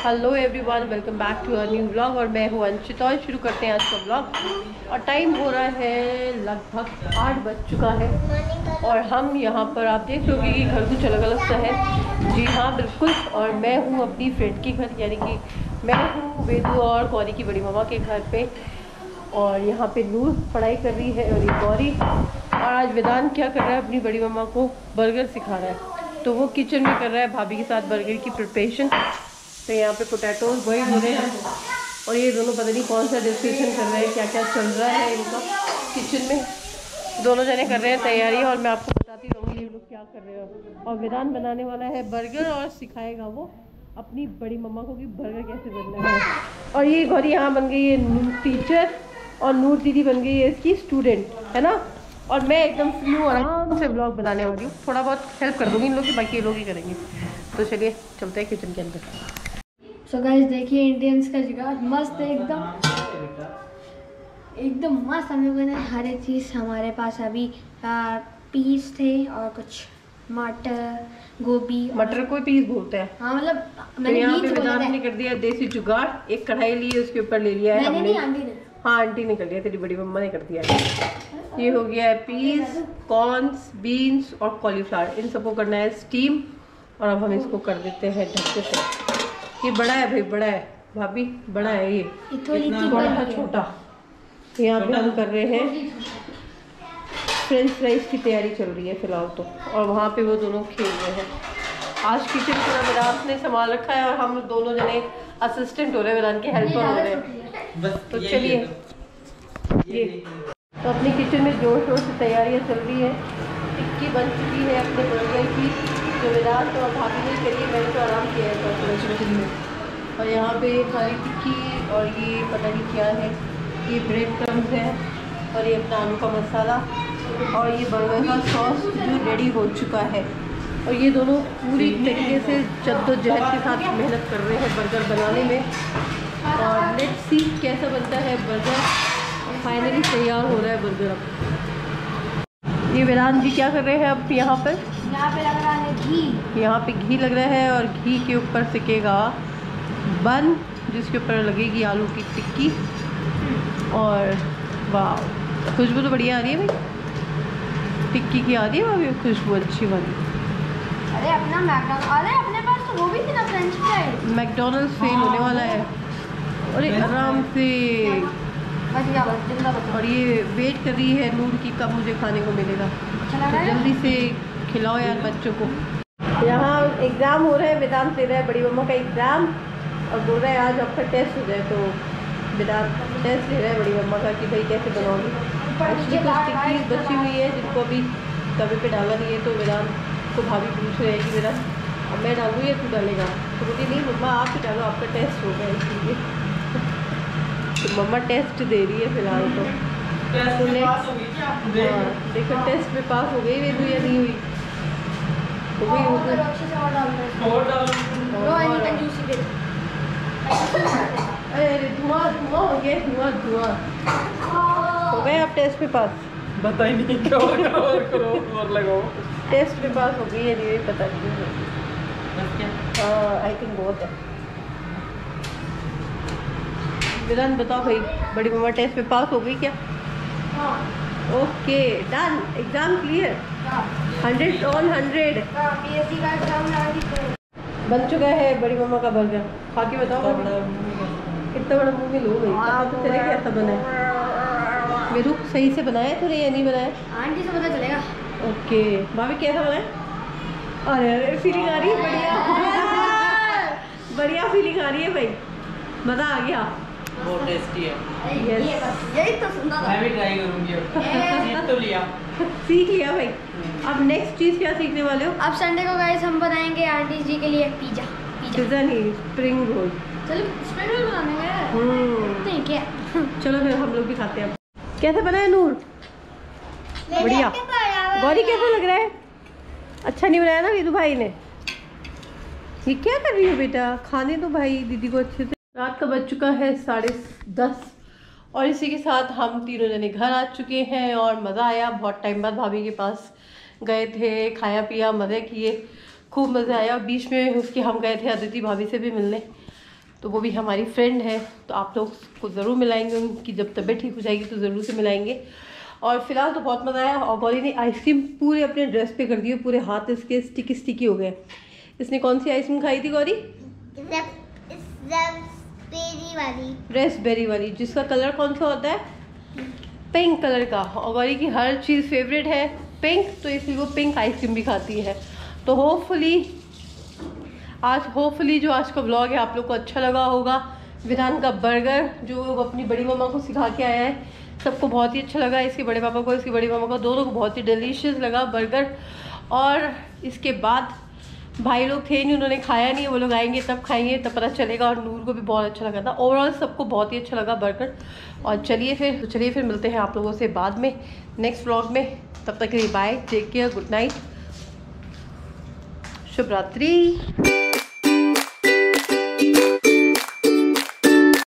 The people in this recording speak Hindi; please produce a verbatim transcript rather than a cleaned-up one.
Hello everyone, welcome back to a new vlog. और मैं हूँ अंशिता और शुरू करते हैं आज का व्लॉग। और टाइम हो रहा है लगभग आठ बज चुका है और हम यहाँ पर आप देख लोगे कि घर कुछ अलग अलग सा है। जी हाँ बिल्कुल। और मैं हूँ अपनी फ्रेंड के घर, यानी कि मैं हूँ वेदू और गौरी की बड़ी मामा के घर पे। और यहाँ पे नूर पढ़ाई कर रही है और ये गौरी। और आज वेदांत क्या कर रहा है, अपनी बड़ी मामा को बर्गर सिखा रहा है। तो वो किचन में कर रहा है भाभी के साथ बर्गर की प्रिपरेशन। तो यहाँ पे पोटैटोज बॉईल हो रहे हैं और ये दोनों पता नहीं कौन सा डिस्कशन कर रहे हैं, क्या क्या चल रहा है इनका किचन में। दोनों जने कर रहे हैं तैयारी और मैं आपको बताती रहूँगी ये लोग क्या कर रहे हैं। और वेदांत बनाने वाला है बर्गर और सिखाएगा वो अपनी बड़ी मम्मा को कि बर्गर कैसे बनना है। और ये गौरी यहाँ बन गई है टीचर और नूर दीदी बन गई है इसकी स्टूडेंट, है ना। और मैं एकदम फ्री हूँ, आराम से ब्लॉग बनाने वाली हूँ। थोड़ा बहुत हेल्प कर दूँगी इन लोग की, बाकी ये लोग ही करेंगे। तो चलिए चलते हैं किचन के अंदर। सो गाइस देखिए इंडियंस का जुगाड़ मस्त है, एकदम एकदम मस्त। हम लोगों ने हर एक चीज़ हमारे पास अभी पीस थे और कुछ मटर गोभी। मटर को पीस बोलते हैं। हाँ मतलब तो यहाँ पे वेदांत ने कर दिया देसी जुगाड़। एक कढ़ाई ली, उसके ऊपर ले लिया है हमने। आंटी ने। हाँ आंटी ने कर लिया, तेरी बड़ी मम्मा ने कर दिया है। ये हो गया है पीस, कॉर्न्स, बीन्स और कॉलीफ्लावर। इन सबको करना है स्टीम। और अब हम इसको कर देते हैं ढक्के से। ये बड़ा है भाई, बड़ा है भाभी, बड़ा है ये, बड़ा छोटा। यहाँ पे हम कर रहे हैं फ्रेंच फ्राइज की तैयारी चल रही है फिलहाल तो। और वहाँ पे वो दोनों खेल रहे हैं। आज किचन पूरा वेदांत ने संभाल रखा है और हम दोनों जने असिस्टेंट हो रहे हैं, वेदांत के हेल्पर हो रहे हैं। तो चलिए ये तो अपनी किचन में जोर शोर से तैयारियाँ चल रही है। टिक्की बन चुकी है अपने बर्गर की, जो वेदांत और भाभी ने करी, मैंने तो आराम किया है किचन में। और यहाँ पे हरी टिक्की और ये पता नहीं क्या है, ये ब्रेड क्रम्स है और ये अपना आलू का मसाला और ये बर्गर का सॉस जो रेडी हो चुका है। और ये दोनों पूरी तरीके से जद्दोजहद के साथ मेहनत कर रहे हैं बर्गर बनाने में। और लेट्स सी कैसा बनता है बर्गर। फाइनली तैयार हो रहा है बर्गर। अब ये वेदांत जी क्या कर रहे हैं अब यहाँ पर? यहाँ पे लग रहा है घी। यहाँ पे घी लग रहा है और घी के ऊपर सिकेगा बन, जिसके ऊपर लगेगी आलू की टिक्की। और वाह खुशबू तो बढ़िया आ रही है भाई, टिक्की की आ रही है भाई खुशबू अच्छी वाली। अरे अपना मैकडॉनल्ड्स, अरे अपने पास तो वो भी थी ना फ्रेंच फ्राइज। मैकडॉनल्ड्स फेल होने वाला है। अरे आराम से बच गया, बस जिंदा बचा। और ये वेट कर रही है नूर की कब मुझे खाने को मिलेगा। तो जल्दी से खिलाओ यार बच्चों को। यहाँ एग्ज़ाम हो रहे हैं, वेदांत दे रहा है बड़ी मम्मा का एग्ज़ाम और बोल रहा है आज आपका टेस्ट हो जाए। तो वेदांत टेस्ट ले रहा है बड़ी मम्मा का कि भाई कैसे बनाओगी। एक्चुअली कुछ टिक्कीज बची हुई है जिनको अभी तवे पे डाला नहीं है। तो वेदांत को भाभी पूछ रहे हैं कि वेदांत अब मैं डालूँ या तू डालेगा। तो बोलती नहीं मम्मा आप ही डालो, आपका टेस्ट होगा इसलिए। तो मम्मा टेस्ट दे रही है फिलहाल तो। तो हाँ देखो टेस्ट में पास हो गई वेदू या नहीं हुई? हो गई हो गई। अरे धुआं धुआं हो गया, धुआं धुआं हो गए। आप टेस्ट में पास? बता ही नहीं क्या और करो और करो और लगाओ। टेस्ट में पास हो गई है नहीं पता नहीं। हाँ आई थिंक बहुत है। वेदांत बताओ भाई बड़ी मम्मा टेस्ट में पास हो गई क्या? Okay done, exam clear, hundred on hundred. बन चुका है बड़ी मम्मा का बर्गर। खा के बताओ कितना बड़ा मुंह में लो गई। पता तो चले कैसा बना है। मेरू सही से बनाया तो नहीं, नहीं बनाया आंटी से पता चलेगा। ओके भाभी कैसा बनाया? अरे अरे फीलिंग आ रही है, बढ़िया बढ़िया फीलिंग आ रही है भाई, मज़ा आ गया। बहुत टेस्टी है। yes. ये बस यही तो सुनना था। मैं भी ट्राई करूंगी अब। सीख तो लिया। सीख लिया भाई। अब नेक्स्ट चीज़ क्या सीखने वाले हो? अब संडे को गाइस हम बनाएंगे आंटी जी के लिए पिज़्ज़ा। पिज़्ज़ा नहीं, स्प्रिंग रोल। चलो स्प्रिंग रोल बनाने हैं। हम्म ठीक है चलो फिर हम लोग भी खाते हैं। कैसे बनाया नूर? बढ़िया। गौरी कैसा लग रहा है? अच्छा नहीं बनाया ना वीदू भाई ने? ये क्या कर रही हो बेटा? खाने दो भाई दीदी को अच्छे से। रात का बज चुका है साढ़े दस और इसी के साथ हम तीनों जने घर आ चुके हैं। और मज़ा आया, बहुत टाइम बाद भाभी के पास गए थे, खाया पिया, मज़े किए, खूब मज़ा आया। बीच में उसके हम गए थे अदिति भाभी से भी मिलने। तो वो भी हमारी फ्रेंड है, तो आप लोग को ज़रूर मिलाएंगे, उनकी जब तबीयत ठीक हो जाएगी तो ज़रूर से मिलाएंगे। और फिलहाल तो बहुत मज़ा आया। और गौरी ने आइसक्रीम पूरे अपने ड्रेस पे कर दी है, पूरे हाथ इसके स्टिकी स्टिकी हो गए। इसने कौन सी आइसक्रीम खाई थी गौरी? रेस्पबेरी वाली। रेस्पबेरी वाली, जिसका कलर कौन सा होता है? पिंक कलर का। और गौरी की हर चीज़ फेवरेट है पिंक, तो इसलिए वो पिंक आइसक्रीम भी खाती है। तो होपफुली आज होपफुली जो आज का व्लॉग है आप लोग को अच्छा लगा होगा। विधान का बर्गर जो वो अपनी बड़ी मम्मा को सिखा के आया है, सबको बहुत ही अच्छा लगा। इसके बड़े पापा को, इसकी बड़ी मम्मा को, दोनों को बहुत ही डिलीशियस लगा बर्गर। और इसके बाद भाई लोग थे नहीं, उन्होंने खाया नहीं, वो लोग आएंगे तब खाएंगे, तब पता चलेगा। और नूर को भी बहुत अच्छा लगा था। ओवरऑल सबको बहुत ही अच्छा लगा बर्गर। और चलिए फिर तो चलिए फिर मिलते हैं आप लोगों से बाद में नेक्स्ट व्लॉग में। तब तक के लिए bye, take care, good night, शुभ रात्रि।